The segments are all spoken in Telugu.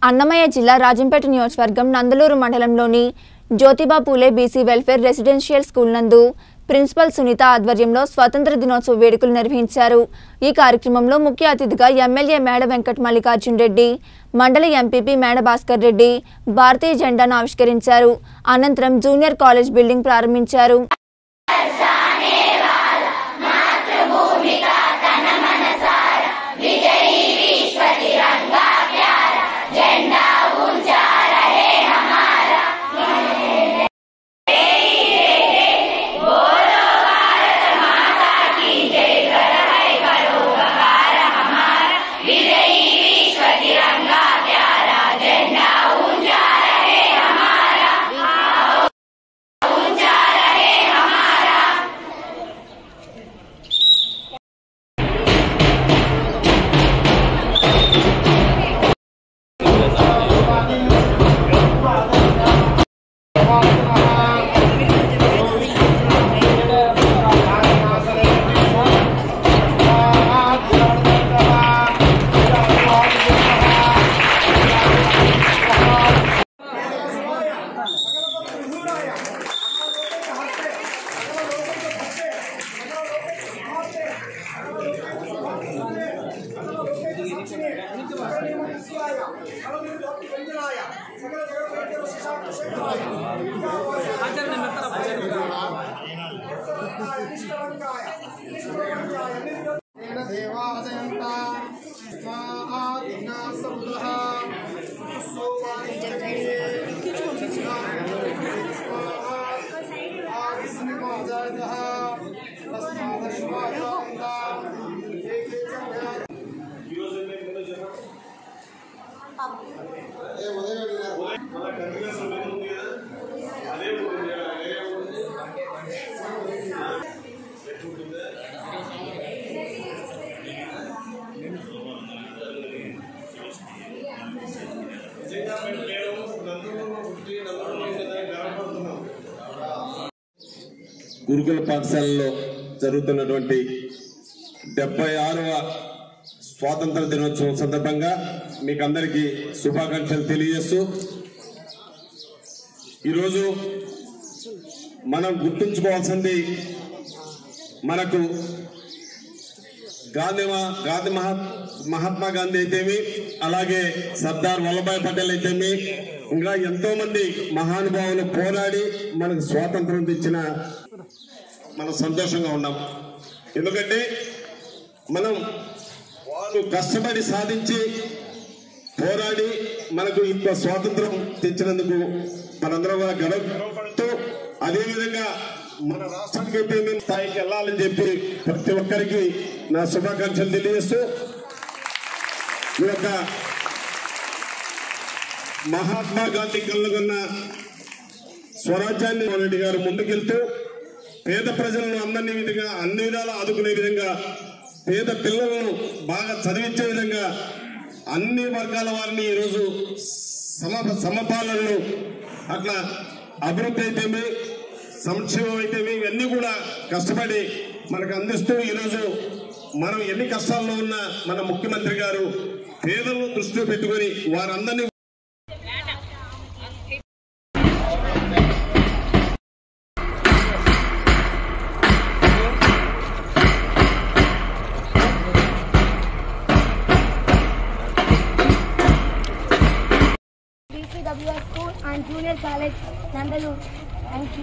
అన్నమయ్య జిల్లా రాజంపేట నియోజకవర్గం నందలూరు మండలంలోని Jyotiba Phule BC welfare residential school నందు ప్రిన్సిపల్ సునీత ఆధ్వర్యంలో స్వాతంత్ర దినోత్సవ వేడుకలు నిర్వహించారు। ఈ కార్యక్రమంలో ముఖ్య అతిథిగా ఎమ్మెల్యే మేడ వెంకట మల్లికార్జున్ రెడ్డి, మండల ఎంపీపీ మేడ భాస్కర్ రెడ్డి భారతీయ జెండాను ఆవిష్కరించారు। అనంతరం జూనియర్ కాలేజ్ బిల్డింగ్ ప్రారంభించారు। గురుకుల పాఠశాలలో జరుగుతున్నటువంటి 76వ స్వాతంత్ర దినోత్సవం సందర్భంగా మీకు అందరికీ శుభాకాంక్షలు తెలియజేస్తూ ఈరోజు మనం గుర్తుంచుకోవాల్సింది మనకు మహాత్మా గాంధీ అయితేమి, అలాగే సర్దార్ వల్లభాయ్ పటేల్ అయితేమి, ఇంకా ఎంతో మంది మహానుభావులు పోరాడి మనకు స్వాతంత్రం తెచ్చిన మనం సంతోషంగా ఉన్నాం। ఎందుకంటే మనం వాళ్ళు కష్టపడి సాధించి పోరాడి మనకు ఇంత స్వాతంత్రం తెచ్చినందుకు మనందరం కూడా గర్వపడుతూ, అదేవిధంగా మన రాష్ట్రానికి అయితే మేము స్థాయికి వెళ్ళాలని చెప్పి ప్రతి ఒక్కరికి నా శుభాకాంక్షలు తెలియజేస్తూ, ఈ యొక్క మహాత్మా గాంధీ కళ్ళకున్న స్వరాజ్యాన్ని రెడ్డి గారు ముందుకెళ్తూ పేద ప్రజలను అన్ని విధాలా ఆదుకునే విధంగా, పేద పిల్లలను బాగా చదివించే విధంగా అన్ని వర్గాల వారిని ఈరోజు సమపాలనలు, అట్లా అభివృద్ధి అయితేమి, సంక్షేమం అయితేమి, ఇవన్నీ కూడా కష్టపడి మనకు అందిస్తూ ఈరోజు మనం ఎన్ని కష్టాల్లో ఉన్నా మన ముఖ్యమంత్రి గారు పేదలను దృష్టిలో పెట్టుకొని వారందరినీ School and Junior College, Nandalur. Thank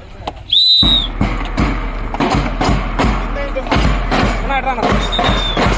you.